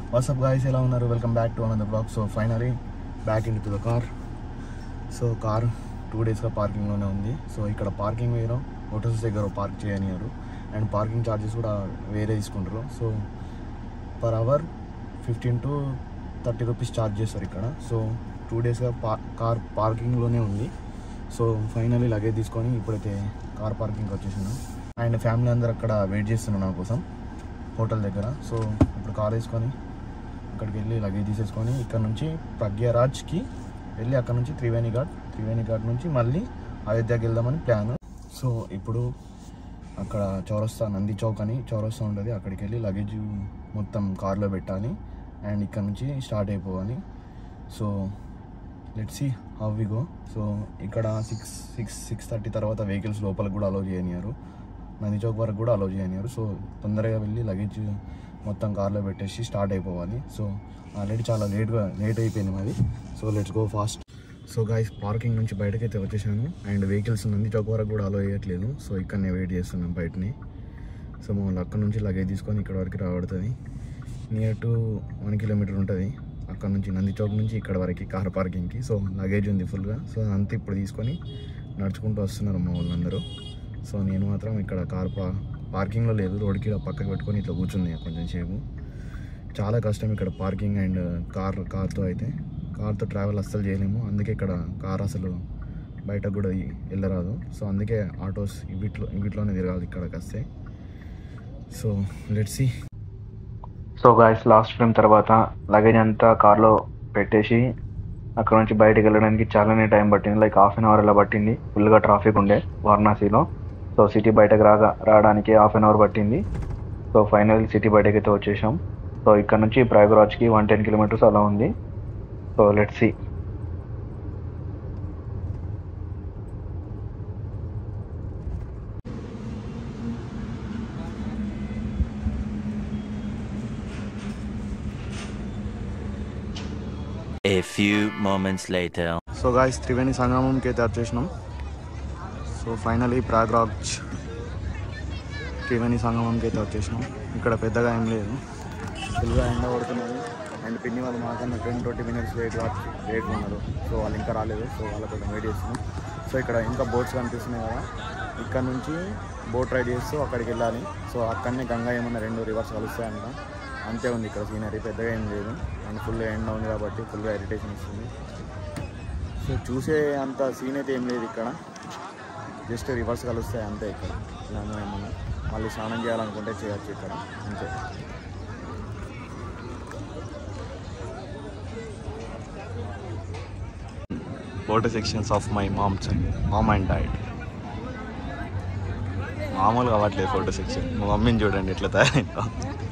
WhatsApp guys, ఎలా ఉన్నారు? Welcome back to another blog. So finally back in to the car. So car 2 డేస్గా పార్కింగ్లోనే ఉంది. So ఇక్కడ పార్కింగ్ వేరు, హోటల్స్ దగ్గర పార్క్ చేయనియారు అండ్ పార్కింగ్ ఛార్జెస్ కూడా వేరే తీసుకుంటారు. So per hour 15 to 30 rupees charge చేస్తారు ఇక్కడ. సో 2 డేస్గా కార్ పార్కింగ్లోనే ఉంది. సో ఫైనలీ లగేజ్ తీసుకొని ఇప్పుడైతే కార్ పార్కింగ్కి వచ్చేసాను అండ్ ఫ్యామిలీ అందరూ అక్కడ వెయిట్ చేస్తున్నారు నా కోసం హోటల్ దగ్గర. సో ఇప్పుడు కార్ వేసుకొని అక్కడికి వెళ్ళి లగేజ్ తీసేసుకొని ఇక్కడ నుంచి ప్రగ్యారాజ్కి వెళ్ళి అక్కడ నుంచి త్రివేణి ఘాట్ నుంచి మళ్ళీ అయోధ్యకి వెళ్దామని ప్లాన్. సో ఇప్పుడు అక్కడ చౌరస్తా, నంది చౌక్ అని చౌరస్తా ఉంటుంది, అక్కడికి వెళ్ళి లగేజ్ మొత్తం కార్లో పెట్టాలి అండ్ ఇక్కడ నుంచి స్టార్ట్ అయిపోవాలి. So let's see how we go. So ఇక్కడ 6:30 తర్వాత వెహికల్స్ లోపలికి కూడా అలౌ చేయనియారు, నంది చౌక్ వరకు కూడా అలౌ చేయనియారు. సో తొందరగా వెళ్ళి లగేజ్ మొత్తం కార్లో పెట్టేసి స్టార్ట్ అయిపోవాలి. సో ఆల్రెడీ చాలా లేట్ అయిపోయింది మాది. So let's go fast. So guys, parking నుంచి బయటకైతే వచ్చేసాను అండ్ వెహికల్స్ నంది చౌక్ వరకు కూడా అలౌ చేయట్లేదు. సో ఇక్కడనే వెయిట్ చేస్తున్నాం బయటని. సో మమ్మల్ని అక్కడ నుంచి లగేజ్ తీసుకొని ఇక్కడ వరకు రాబడుతుంది. నియర్ టు 1 కిలోమీటర్ ఉంటుంది అక్కడ నుంచి, నంది చౌక్ నుంచి ఇక్కడ వరకు కార్ పార్కింగ్కి. సో లగేజ్ ఉంది ఫుల్గా. సో అంతా ఇప్పుడు తీసుకొని నడుచుకుంటూ వస్తున్నారు మా వాళ్ళందరూ. సో నేను మాత్రం ఇక్కడ కార్ పార్కింగ్లో లేదు, రోడ్కి పక్కకి పెట్టుకొని ఇట్లా కూర్చుంది కొంచెం సేపు. చాలా కష్టం ఇక్కడ పార్కింగ్ అండ్ కార్తో ట్రావెల్ అస్సలు చేయలేము. అందుకే ఇక్కడ కార్ అసలు బయటకు కూడా వెళ్ళరాదు. సో అందుకే ఆటోస్ వీటిలోనే తిరగాలి ఇక్కడికి వస్తే. So let's see. So guys, last frame తర్వాత లగేజ్ అంతా కార్లో పెట్టేసి అక్కడ నుంచి బయటకు వెళ్ళడానికి చాలానే టైం పట్టింది. లైక్ హాఫ్ అన్ అవర్ అలా పట్టింది. ఫుల్గా ట్రాఫిక్ ఉండే వారణాసిలో. సో సిటీ బయటకు రావడానికి హాఫ్ అన్ అవర్ పట్టింది. సో ఫైనల్ సిటీ బయటకు అయితే వచ్చేసాం. సో ఇక్కడ నుంచి ప్రయాగరాజ్కి 110 కిలోమీటర్స్ అలా ఉంది. So let's see. A few moments later. So guys, Triveni సంగమంకి అయితే వచ్చేసినాం. సో ఫైనలీ ప్రయాగ్రాజ్ త్రివేణి సంగమంకి అయితే వచ్చేసినాం. ఇక్కడ పెద్దగా ఏం లేదు, ఫుల్గా ఎండ పడుతున్నది అండ్ పిన్ని వాళ్ళు మాకన్నా 10-20 మినిట్స్ లేట్ ఉన్నారు. సో వాళ్ళు ఇంకా రాలేదు. సో వాళ్ళ కోసం వెయిట్ చేస్తున్నాం. సో ఇక్కడ ఇంకా బోట్స్ కనిపిస్తున్నాయి కదా, ఇక్కడ నుంచి బోట్ రైడ్ చేస్తూ అక్కడికి వెళ్ళాలి. సో అక్కడనే గంగా ఏమన్నా 2 రివర్స్ కలుస్తాయంట. అంతే ఉంది ఇక్కడ సీనరీ, పెద్దగా ఏం లేదు అండ్ ఫుల్గా ఎండ ఉంది కాబట్టి ఫుల్గా ఇరిటేషన్ వస్తుంది. సో చూసే అంత సీన్ అయితే ఏం లేదు ఇక్కడ, జస్ట్ రివర్స్ కలుస్తాయి అంతే. ఇక్కడ గంగా ఏమన్నా మళ్ళీ స్నానం చేయాలనుకుంటే చేయొచ్చు ఇక్కడ, అంతే. Photo sections of my mom and dad. మామూలుగా అవ్వట్లేదు ఫోటో సెక్షన్. మా మమ్మీని చూడండి ఎట్లా తయారైందో.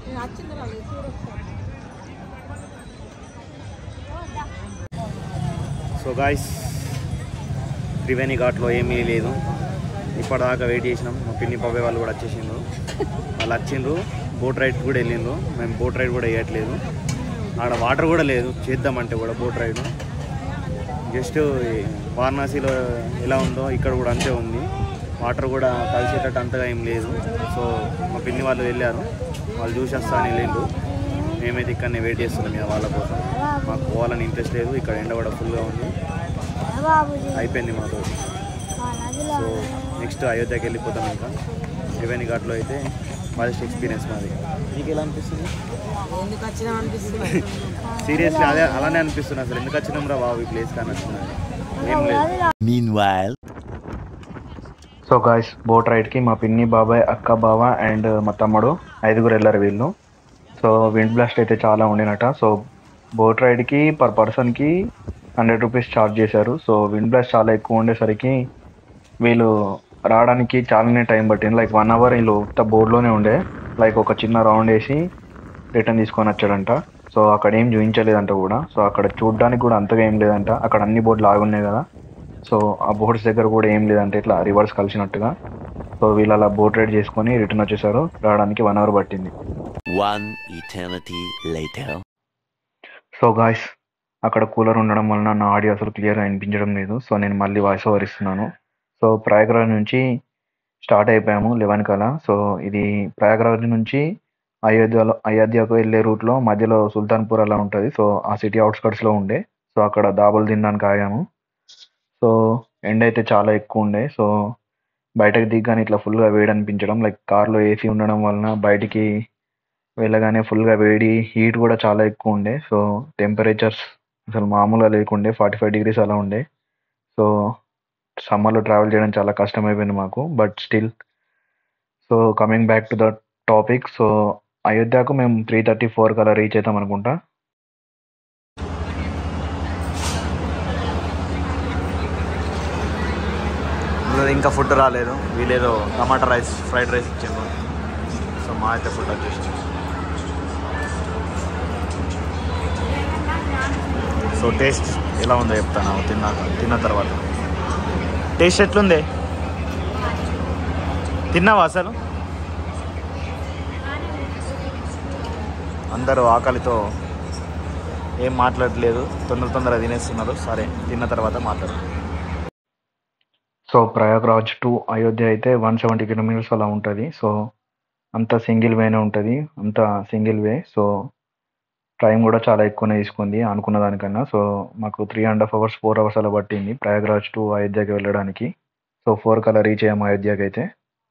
సో గాయ్స్, త్రివేణి ఘాట్లో ఏమీ లేదు. ఇప్పటిదాకా వెయిట్ చేసినాం. మా పిన్ని పవ్వే వాళ్ళు కూడా వచ్చేసిండ్రు. వాళ్ళు వచ్చిండ్రు, బోట్ రైడ్ కూడా వెళ్ళిండ్రు. మేము బోట్ రైడ్ కూడా వేయట్లేదు. ఆడ వాటర్ కూడా లేదు చేద్దామంటే కూడా బోట్ రైడ్. జస్ట్ వారణాసిలో ఎలా ఉందో ఇక్కడ కూడా అంతే ఉంది. వాటర్ కూడా కలిసేటట్టు అంతగా ఏం లేదు. సో మా పిన్ని వాళ్ళు వెళ్ళారు, వాళ్ళు చూసి వస్తా అని వెళ్ళిండ్రు. మేమైతే ఇక్కడనే వెయిట్ చేస్తున్నాం ఇక వాళ్ళ కోసం. మాకు పోవాలని ఇంట్రెస్ట్ లేదు, ఇక్కడ ఎండ కూడా ఫుల్గా ఉంది. అయిపోయింది మాతో. సో నెక్స్ట్ అయోధ్యకి వెళ్ళిపోతాం. ఇంకా త్రివేణి ఘాట్లో అయితే ఫస్ట్ ఎక్స్పీరియన్స్ మాది. మీకు ఎలా అనిపిస్తుంది? సీరియస్లీ అలానే అనిపిస్తుంది. అసలు ఎందుకు వచ్చినాం రా బాబు ఈ ప్లేస్ కానీ వచ్చినది ఏం లేదు. Meanwhile. సో గాయస్, బోట్ రైడ్కి మా పిన్ని, బాబాయ్, అక్క, బావ అండ్ మా తమ్ముడు 5గురు వెళ్ళారు వీళ్ళు. సో విండ్ బ్లాస్ట్ అయితే చాలా ఉండినట. సో బోట్ రైడ్కి పర్ పర్సన్కి 100 రూపీస్ ఛార్జ్ చేశారు. సో విండ్ బ్లాస్ట్ చాలా ఎక్కువ ఉండేసరికి వీళ్ళు రావడానికి చాలానే టైం పట్టింది. లైక్ 1 అవర్ వీళ్ళు బోర్డులోనే ఉండే. లైక్ ఒక చిన్న రౌండ్ వేసి రిటర్న్ తీసుకొని వచ్చాడంట. సో అక్కడ ఏం చూపించలేదంట కూడా. సో అక్కడ చూడడానికి కూడా అంతగా ఏం లేదంట. అక్కడ అన్ని బోర్డులు ఆగున్నాయి కదా. సో ఆ బోట్స్ దగ్గర కూడా ఏం లేదంటే ఇట్లా రివర్స్ కలిసినట్టుగా. సో వీళ్ళు అలా బోట్ రైడ్ చేసుకొని రిటర్న్ వచ్చేసారు. రావడానికి 1 అవర్ పట్టింది. 1 eternity later. సో గాయ్స్, అక్కడ కూలర్ ఉండడం వలన నా ఆడియో అసలు క్లియర్గా వినిపించడం లేదు. సో నేను మళ్ళీ వాయిస్ ఓవర్ ఇస్తున్నాను. సో ప్రయాగరాజ్ నుంచి స్టార్ట్ అయిపోయాము 11 కల్లా. సో ఇది ప్రయాగరాజ్ నుంచి అయోధ్యకు వెళ్ళే రూట్లో మధ్యలో సుల్తాన్పూర్ అలా ఉంటుంది. సో ఆ సిటీ అవుట్స్కట్స్లో ఉండే. సో అక్కడ దాబలు తినడానికి ఆగాము. సో ఎండ అయితే చాలా ఎక్కువ ఉండే. సో బయటకు దిగ్గానే ఇట్లా ఫుల్గా వేడి అనిపించడం, లైక్ కార్లో ఏసీ ఉండడం వలన బయటికి వెళ్ళగానే ఫుల్గా వేడి, హీట్ కూడా చాలా ఎక్కువ ఉండే. సో టెంపరేచర్స్ అసలు మామూలుగా లేకుండే, 45 degrees అలా ఉండే. సో సమ్మర్లో ట్రావెల్ చేయడం చాలా కష్టమైపోయింది మాకు. But still, so coming back to the topic. So అయోధ్యకు మేము 3:34 అలా రీచ్ అవుతాం అనుకుంటా. ఇంకా ఫుడ్ రాలేదు. వీళ్ళేదో టమాటా రైస్, ఫ్రైడ్ రైస్ ఇచ్చాము. సో మా అయితే ఫుడ్ వచ్చేసి, సో టేస్ట్ ఎలా ఉందో చెప్తాను తిన్న తర్వాత. టేస్ట్ ఎట్లుంది? తిన్నావా అసలు? అందరూ ఆకలితో ఏం మాట్లాడలేదు, తొందరగా తినేస్తున్నారు. సరే, తిన్న తర్వాత మాట్లాడు. సో ప్రయాగ్రాజ్ టు అయోధ్య అయితే 170 kilometers అలా ఉంటుంది. సో అంతా సింగిల్ వేనే ఉంటుంది, అంతా సింగిల్ వే. సో టైం కూడా చాలా ఎక్కువనే తీసుకుంది అనుకున్న దానికన్నా. సో మాకు 3.5 hours 4 hours అలా పట్టింది ప్రయాగ్రాజ్ టు అయోధ్యకి వెళ్ళడానికి. సో 4 కల్లా రీచ్ అయ్యాము అయోధ్యకి అయితే.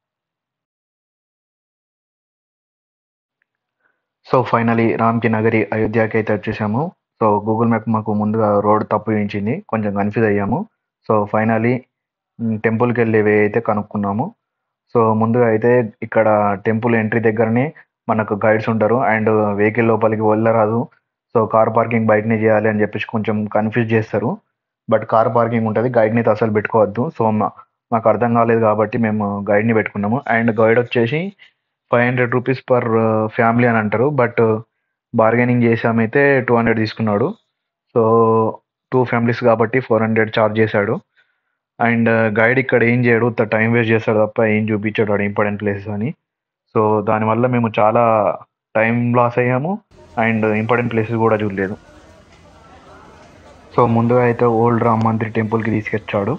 సో ఫైనలీ రామ్కి నగరి అయోధ్యకి అయితే వచ్చేసాము. సో గూగుల్ మ్యాప్ మాకు ముందుగా రోడ్ తప్పు చూపించింది, కొంచెం కన్ఫ్యూజ్ అయ్యాము. సో ఫైనలీ టెంపుల్కి వెళ్ళే వే అయితే కనుక్కున్నాము. సో ముందుగా అయితే ఇక్కడ టెంపుల్ ఎంట్రీ దగ్గరనే మనకు గైడ్స్ ఉంటారు, అండ్ వెహికల్ లోపలికి వెళ్ళరాదు. సో కార్ పార్కింగ్ బయటనే చేయాలి అని చెప్పేసి కొంచెం కన్ఫ్యూజ్ చేస్తారు. బట్ కార్ పార్కింగ్ ఉంటుంది, గైడ్ని అయితే అసలు పెట్టుకోవద్దు. సో మాకు అర్థం కాలేదు కాబట్టి మేము గైడ్ని పెట్టుకున్నాము. అండ్ గైడ్ వచ్చేసి 500 rupees పర్ ఫ్యామిలీ అని అంటారు. బట్ బార్గెనింగ్ చేసామైతే 200 తీసుకున్నాడు. సో 2 families కాబట్టి 400 ఛార్జ్ చేశాడు. అండ్ గైడ్ ఇక్కడ ఏం చేయడు, టైం వేస్ట్ చేస్తాడు తప్ప ఏం చూపించాడు వాడు ఇంపార్టెంట్ ప్లేసెస్ అని. సో దానివల్ల మేము చాలా టైం లాస్ అయ్యాము, అండ్ ఇంపార్టెంట్ ప్లేసెస్ కూడా చూడలేదు. సో ముందుగా అయితే ఓల్డ్ రామ్ మందిర్ టెంపుల్కి తీసుకొచ్చాడు.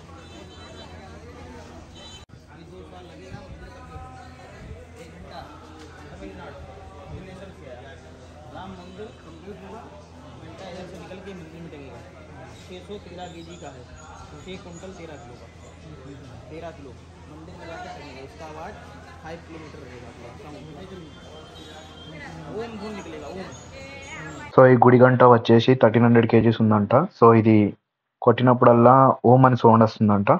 సో ఈ గుడి గంట వచ్చేసి 1300 kgs ఉందంట. సో ఇది కొట్టినప్పుడల్లా ఓం అని సౌండ్ వస్తుందంట.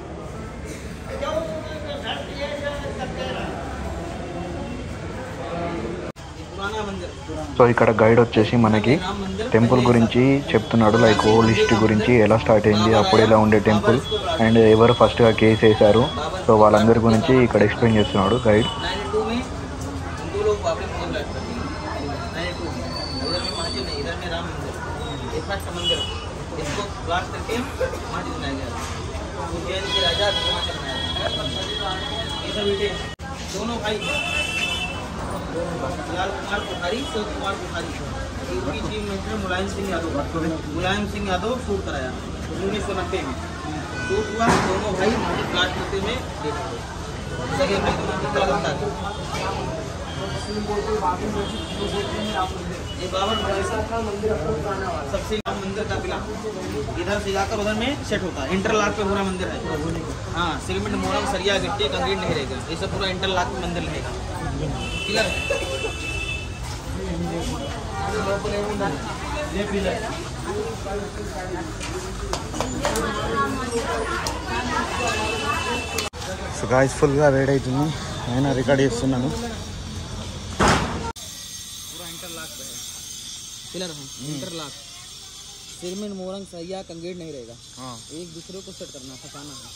సో ఇక్కడ గైడ్ వచ్చేసి మనకి టెంపుల్ గురించి చెప్తున్నాడు, లైక్ ఓల్డ్ హిస్టరీ గురించి, ఎలా స్టార్ట్ అయింది, అప్పుడు ఎలా ఉండే టెంపుల్, అండ్ ఎవరు ఫస్ట్గా కేసు వేశారు. సో వాళ్ళందరి గురించి ఇక్కడ ఎక్స్ప్లెయిన్ చేస్తున్నాడు గైడ్. लाल कुमार बुखारी, शिव कुमार बुखारी, उनकी टीम में मुलायम सिंह यादव शूट कराया 1990 में। शूट हुआ, दोनों भाई मार्केट ब्लास्ट करते हुए सगे भाई ये बाबर सबसे मंदिर का किला इधर से जाकर उधर में सेट होता है। इंटरलॉक पे पूरा मंदिर है। हाँ, सीमेंट मोरम सरिया गिट्टी कंक्रीट नहीं रहेगा, ये सब पूरा इंटरलॉक पे मंदिर रहेगा। సో గాయ్స్ ఫుల్గా వేడి అవుతుంది, అయినా రికార్డ్ చేస్తున్నాను. पूरा इंटरलॉक पे है पिलर है, इंटरलॉक सीमेंट मोरंग सरिया कंक्रीट नहीं रहेगा। हाँ, एक दूसरे को सेट करना, फंसाना है।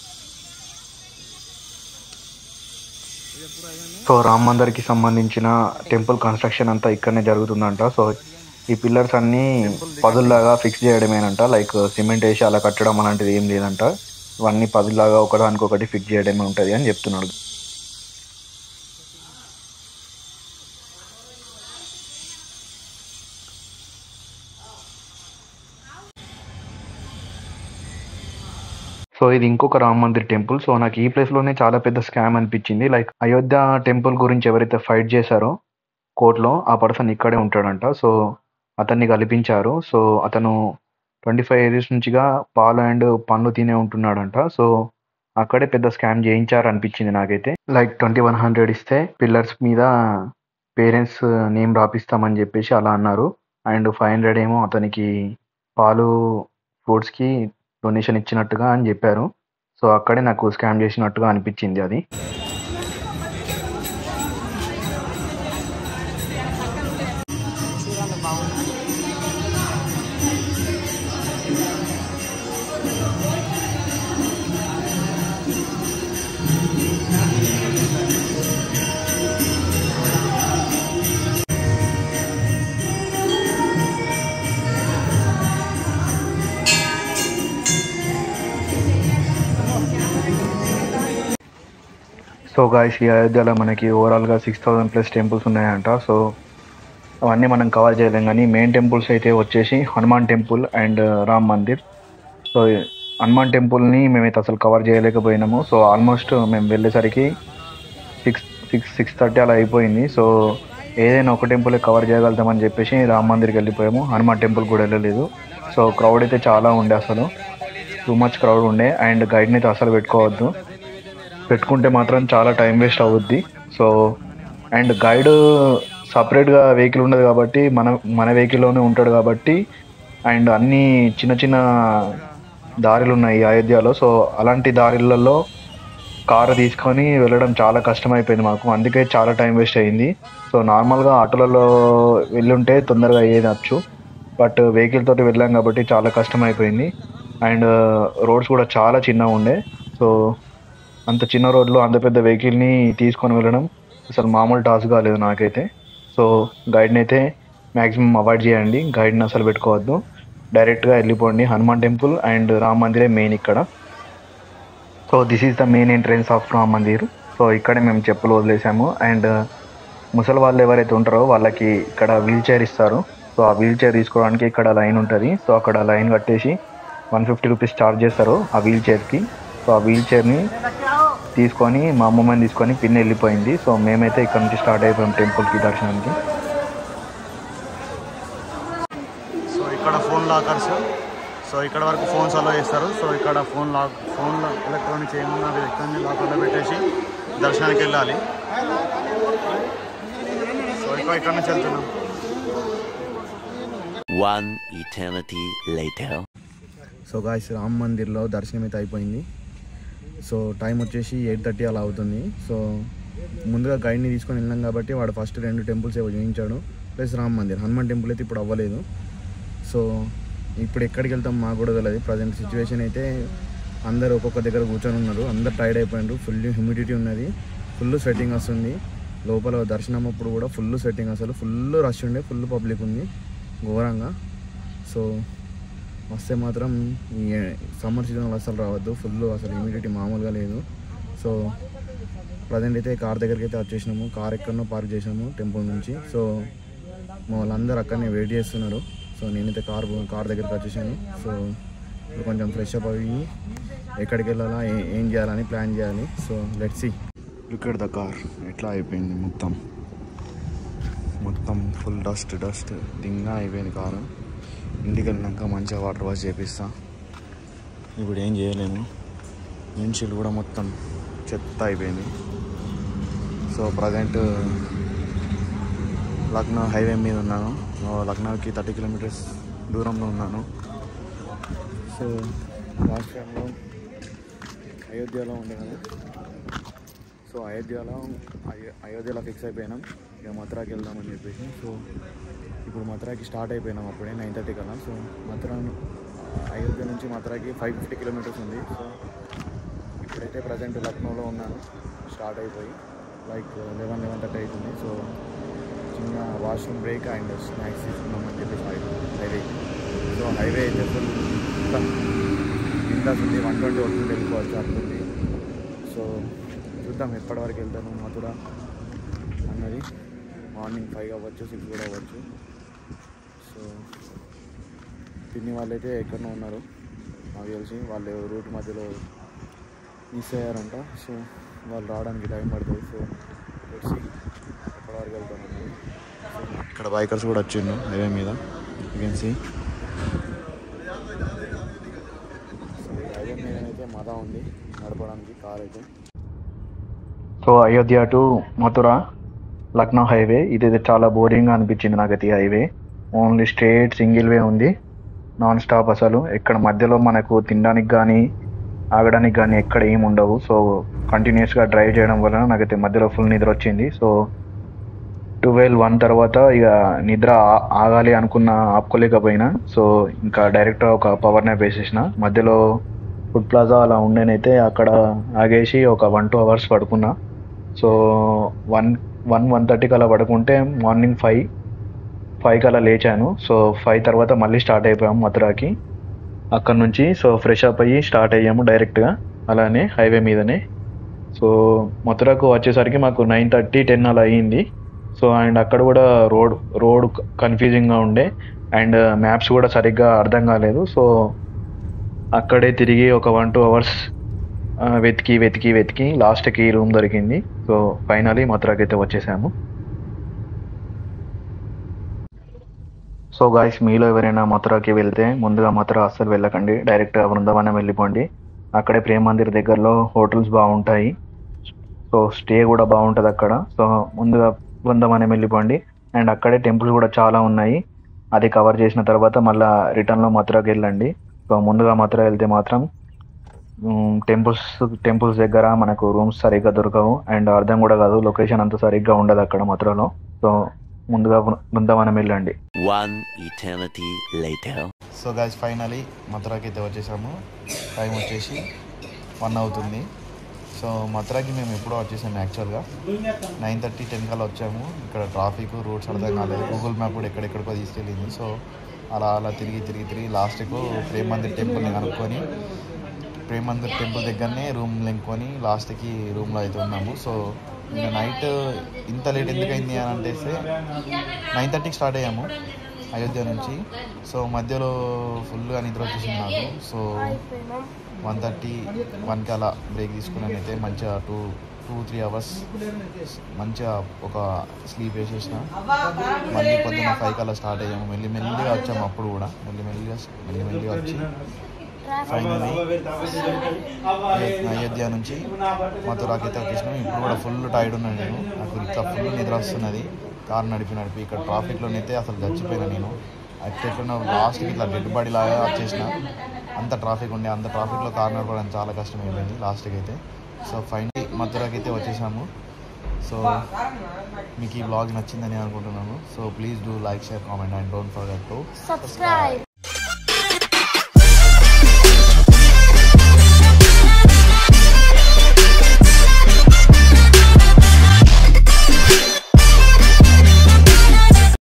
సో రామ్ మందిర్కి సంబంధించిన టెంపుల్ కన్స్ట్రక్షన్ అంతా ఇక్కడనే జరుగుతుందంట. సో ఈ పిల్లర్స్ అన్నీ పదుల్లాగా ఫిక్స్ చేయడమేనంట, లైక్ సిమెంట్ వేసి అలా కట్టడం అలాంటిది ఏం లేదంట. ఇవన్నీ పదుల్లాగా ఒకదానికొకటి ఫిక్స్ చేయడమే ఉంటుంది అని చెప్తున్నాడు. సో ఇది ఇంకొక రామ్ మందిర్ టెంపుల్. సో నాకు ఈ ప్లేస్లోనే చాలా పెద్ద స్కామ్ అనిపించింది. లైక్ అయోధ్య టెంపుల్ గురించి ఎవరైతే ఫైట్ చేశారో కోర్ట్‌లో ఆ పర్సన్ ఇక్కడే ఉంటాడంట. సో, అతన్ని కల్పించారు. సో, అతను 25 ఇయర్స్ నుంచిగా పాలు అండ్ పండ్లు తినే ఉంటున్నాడంట. సో, అక్కడే పెద్ద స్కామ్ చేయించారనిపించింది నాకైతే. లైక్ 2100 ఇస్తే పిల్లర్స్ మీద పేరెంట్స్ నేమ్ రాపిస్తామని చెప్పేసి అలా అన్నారు. అండ్ 500 ఏమో అతనికి పాలు, ఫ్రూట్స్‌కి డొనేషన్ ఇచ్చినట్టుగా అని చెప్పారు. సో, అక్కడే నాకు స్కామ్ చేసినట్టుగా అనిపించింది అది. సో గాయ్స్, ఈ అయోధ్యలో మనకి ఓవరాల్‌గా 6000+ టెంపుల్స్ ఉన్నాయంట. సో, అవన్నీ మనం కవర్ చేయలేం కానీ మెయిన్ టెంపుల్స్ అయితే వచ్చేసి Hanuman temple and Ram Mandir. So, Hanuman టెంపుల్ని మేమైతే అసలు కవర్ చేయలేకపోయినాము. సో, ఆల్మోస్ట్ మేము వెళ్ళేసరికి 6:30 అలా అయిపోయింది. సో, ఏదైనా ఒక టెంపుల్ కవర్ చేయగలుగుతామని చెప్పేసి రామ్ మందిర్కి వెళ్ళిపోయాము. హనుమాన్ టెంపుల్ కూడా వెళ్ళలేదు. సో, క్రౌడ్ అయితే చాలా ఉండే, అసలు టూ మచ్ క్రౌడ్ ఉండే. అండ్ గైడ్ని అయితే అసలు పెట్టుకోవద్దు, పెట్టుకుంటే మాత్రం చాలా టైం వేస్ట్ అవుద్ది. సో, అండ్ గైడ్ సపరేట్గా వెహికల్ ఉండదు కాబట్టి మన వెహికల్లోనే ఉంటాడు కాబట్టి, అండ్ అన్నీ చిన్న చిన్న దారులు ఉన్నాయి అయోధ్యలో. సో, అలాంటి దారులలో కారు తీసుకొని వెళ్ళడం చాలా కష్టమైపోయింది మాకు. అందుకే చాలా టైం వేస్ట్ అయింది. సో, నార్మల్గా ఆటోలలో వెళ్ళుంటే తొందరగా అయ్యేదచ్చు, బట్ వెహికల్ తోటి వెళ్ళాం కాబట్టి చాలా కష్టమైపోయింది. అండ్ రోడ్స్ కూడా చాలా చిన్నగా ఉండే. సో, అంత చిన్న రోడ్లో అంత పెద్ద వెహికల్ని తీసుకొని వెళ్ళడం అసలు మామూలు టాస్క్ కాలేదు నాకైతే. సో, గైడ్ని అయితే మ్యాక్సిమం అవాయిడ్ చేయండి, గైడ్ని అసలు పెట్టుకోవద్దు, డైరెక్ట్గా వెళ్ళిపోండి. హనుమాన్ టెంపుల్ అండ్ రామ్ మందిరే మెయిన్ ఇక్కడ. So, this is the main entrance of Ram Mandir. So, ఇక్కడే మేము చెప్పులు వదిలేసాము. అండ్ ముసలి వాళ్ళు ఎవరైతే ఉంటారో వాళ్ళకి ఇక్కడ వీల్ చైర్ ఇస్తారు. సో, ఆ వీల్ చైర్ తీసుకోవడానికి ఇక్కడ లైన్ ఉంటుంది. సో, అక్కడ లైన్ కట్టేసి 150 రూపీస్ ఛార్జ్ చేస్తారు ఆ వీల్ చైర్కి. సో, ఆ వీల్ చైర్ని తీసుకొని మా అమ్మమ్మని తీసుకొని పిన్ని వెళ్ళిపోయింది. సో, మేమైతే ఇక్కడ నుంచి స్టార్ట్ అయిపోయాం టెంపుల్కి దర్శనానికి. సో, ఇక్కడ ఫోన్ లాకర్స్. సో, ఇక్కడ వరకు ఫోన్స్ అలో చేస్తారు. సో, ఇక్కడ ఫోన్ ఎలక్ట్రానిక్స్ ఏమన్నా ఎక్కడ లాకర్లో పెట్టేసి దర్శనానికి వెళ్ళాలి. సో, ఇక్కడ నుంచి వెళ్తున్నాం. One eternity later. So guys, Ram మందిర్లో దర్శనం అయితే అయిపోయింది. సో, టైం వచ్చేసి 8:30 అలా అవుతుంది. సో, ముందుగా గైడ్ని తీసుకొని వెళ్ళాం కాబట్టి వాడు ఫస్ట్ 2 టెంపుల్స్ ఏవో చూపించాడు, ప్లస్ రామ్ మందిర్. హనుమాన్ టెంపుల్ అయితే ఇప్పుడు అవ్వలేదు. సో, ఇప్పుడు ఎక్కడికి వెళ్తాం మాకు కూడా తెలియదు. ప్రజెంట్ సిచ్యువేషన్ అయితే అందరు ఒక్కొక్క దగ్గర కూర్చొని ఉన్నారు. అందరు టైర్డ్ అయిపోయినారు. ఫుల్ హ్యూమిడిటీ ఉన్నది, ఫుల్ స్వెట్టింగ్ వస్తుంది. లోపల దర్శనం అప్పుడు కూడా ఫుల్ స్వెట్టింగ్, అసలు ఫుల్ రష్ ఉండే, ఫుల్ పబ్లిక్ ఉంది ఘోరంగా. సో, వస్తే మాత్రం ఈ సమ్మర్ సీజన్లో అసలు రావద్దు, ఫుల్ అసలు హ్యూమిడిటీ మామూలుగా లేదు. సో, ప్రజెంట్ అయితే కార్ దగ్గరికి అయితే వచ్చేసినాము. కార్ ఎక్కడనో పార్క్ చేసినాము టెంపుల్ నుంచి. సో, మా వాళ్ళందరూ అక్కడనే వెయిట్ చేస్తున్నారు. సో, నేనైతే కార్ దగ్గరికి వచ్చేసాను. సో, ఇప్పుడు కొంచెం ఫ్రెష్ అప్ అయ్యి ఎక్కడికి వెళ్ళాలా, ఏం చేయాలని ప్లాన్ చేయాలి. So, let's see. Look at the car ఎట్లా అయిపోయింది, మొత్తం ఫుల్ డస్ట్ దింగా అయిపోయింది కారు. ఇంటికి వెళ్ళినాక మంచిగా వాటర్ వాష్ చేపిస్తా. ఇప్పుడు ఏం చేయలేము, విండ్షీల్డ్ కూడా మొత్తం చెత్త అయిపోయింది. సో, ప్రజెంట్ లక్నో హైవే మీద ఉన్నాను. లక్నోకి 30 కిలోమీటర్స్ దూరంలో ఉన్నాను. సో, లాస్ట్ టైంలో అయోధ్యలో ఉండే కదా. సో, అయోధ్యలో ఫిక్స్ అయిపోయినాం ఇక మథురాకి వెళ్దామని చెప్పేసి. సో, ఇప్పుడు మథురాకి స్టార్ట్ అయిపోయినాం అప్పుడే 9:30 కల్లా. సో, అయోధ్య నుంచి మథురాకి 550 కిలోమీటర్స్ ఉంది. సో, ఇప్పుడైతే ప్రజెంట్ లక్నోలో ఉన్నాను, స్టార్ట్ అయిపోయి లైక్ 11:30 అవుతుంది. సో, చిన్న వాష్రూమ్ బ్రేక్ అండ్ స్నాక్స్ తీసుకున్నామని చెప్పేసి హైవే. సో, హైవే అయితే ఫుల్ మొత్తం బిందాస్ ఉంది, 120 వస్తుంది, వెళ్ళిపోవచ్చు అట్లుంది. సో, చూద్దాం ఎప్పటివరకు వెళ్తాను మథురా అన్నది. మార్నింగ్ 5 అవ్వచ్చు, 6 కూడా అవ్వచ్చు. సో, పిన్ని వాళ్ళైతే ఎక్కడో ఉన్నారు నాకు తెలిసి, వాళ్ళు రూట్ మధ్యలో మిస్ అయ్యారంట. సో, వాళ్ళు రావడానికి టైం పడుతుంది. సో, వచ్చి అక్కడ వరకు వెళ్తున్నాను. ఇక్కడ బైకర్స్ కూడా వచ్చిండు హైవే మీద. యూ కెన్ సీ హైవే మీద అయితే మజా ఉంది నడపడానికి కార్ అయితే. So Ayodhya to Mathura Lucknow highway ఇది చాలా బోరింగ్గా అనిపించింది నాకైతే. ఈ highway only straight single way ఉంది, నాన్ స్టాప్. అసలు ఎక్కడ మధ్యలో మనకు తినడానికి కానీ ఆగడానికి కానీ ఎక్కడ ఏమి ఉండవు. సో కంటిన్యూస్గా డ్రైవ్ చేయడం వలన నాకైతే మధ్యలో ఫుల్ నిద్ర వచ్చింది. సో 12-1 తర్వాత ఇక నిద్ర ఆగాలి అనుకున్న ఆపుకోలేకపోయినా. సో ఇంకా డైరెక్ట్గా ఒక పవర్ నాప్ వేసేసిన. మధ్యలో ఫుడ్ ప్లాజా అలా ఉండేనైతే అక్కడ ఆగేసి ఒక 1-2 అవర్స్ పడుకున్నా. సో 1:30కి అలా పడుకుంటే మార్నింగ్ 5 కల్లా లేచాను. సో 5 తర్వాత మళ్ళీ స్టార్ట్ అయిపోయాము మథురాకి అక్కడ నుంచి. సో ఫ్రెష్ అప్ అయ్యి స్టార్ట్ అయ్యాము డైరెక్ట్గా అలానే హైవే మీదనే. సో మథురకు వచ్చేసరికి మాకు 9:30-10 అలా అయ్యింది. సో అండ్ అక్కడ కూడా రోడ్ కన్ఫ్యూజింగ్గా ఉండే అండ్ మ్యాప్స్ కూడా సరిగ్గా అర్థం కాలేదు. సో అక్కడే తిరిగి ఒక 1-2 అవర్స్ వెతికి లాస్ట్కి రూమ్ దొరికింది. సో ఫైనలీ మథురాకి అయితే వచ్చేసాము. సో గాయస్, మీలో ఎవరైనా మథురాకి వెళ్తే ముందుగా మథుర అస్సలు వెళ్ళకండి, డైరెక్ట్గా బృందావనం వెళ్ళిపోండి. అక్కడే ప్రేమ్ మందిర్ దగ్గరలో హోటల్స్ బాగుంటాయి. సో స్టే కూడా బాగుంటుంది అక్కడ. సో ముందుగా బృందావనం వెళ్ళిపోండి. అండ్ అక్కడే టెంపుల్స్ కూడా చాలా ఉన్నాయి. అది కవర్ చేసిన తర్వాత మళ్ళీ రిటర్న్లో మథురాకి వెళ్ళండి. సో ముందుగా మథుర వెళ్తే మాత్రం టెంపుల్స్ దగ్గర మనకు రూమ్స్ సరిగ్గా దొరకవు అండ్ అర్థం కూడా కాదు, లొకేషన్ అంతా సరిగ్గా ఉండదు అక్కడ మథురలో. సో ముందుగా బృందావనం వెళ్ళండి. One eternity later. So guys finally మథురాకి అయితే వచ్చేసాము. టైం వచ్చేసి 1 అవుతుంది. సో మథురాకి మేము ఎప్పుడో వచ్చేసాము. యాక్చువల్గా 9:30-10 కల్లా వచ్చాము. ఇక్కడ ట్రాఫిక్ రూట్స్ అర్థం కాలేదు. గూగుల్ మ్యాప్ కూడా ఎక్కడెక్కడికో తీసుకెళ్ళింది. సో అలా తిరిగి లాస్ట్కు ప్రేమ్ మందిర్ టెంపుల్ని కనుక్కొని ప్రేమ్ మందిర్ టెంపుల్ దగ్గరనే రూమ్ లెంకొని లాస్ట్కి రూమ్లో అయితే ఉన్నాము. సో ఇంకా నైట్ ఇంత లేట్ ఎందుకు అయింది అని అంటే 9:30కి స్టార్ట్ అయ్యాము అయోధ్య నుంచి. సో మధ్యలో ఫుల్గా నిద్ర వచ్చేసింది నాకు. సో 1:30-1కి అలా బ్రేక్ తీసుకున్నానైతే మంచిగా 2-3 అవర్స్ మంచిగా ఒక స్లీప్ వేసేసిన. మళ్ళీ పొద్దున్న 5 కల్లా స్టార్ట్ అయ్యాము. మెల్లిగా వచ్చాము. అప్పుడు కూడా మెల్లిగా వచ్చి ఫైనలీ అయోధ్య నుంచి మథురాకి అయితే వచ్చేసినాం. ఇప్పుడు కూడా ఫుల్ టైర్డ్ ఉన్నాను నేను. నాకు ఇట్లా ఫుల్ నిద్ర వస్తున్నది కారు నడిపి. ఇక్కడ ట్రాఫిక్లోనైతే అసలు చచ్చిపోయినా నేను. ఎట్లా లాస్ట్కి ఇట్లా డెడ్ బాడీ లాగా వచ్చేసిన. అంత ట్రాఫిక్ ఉండే, అంత ట్రాఫిక్లో కారు నడపడం చాలా కష్టమైపోయింది లాస్ట్కి అయితే. సో ఫైనలీ మథురాకి అయితే వచ్చేసాము. సో మీకు ఈ బ్లాగ్ నచ్చిందని అనుకుంటున్నాను. So please do like, share, comment and don't forget to subscribe.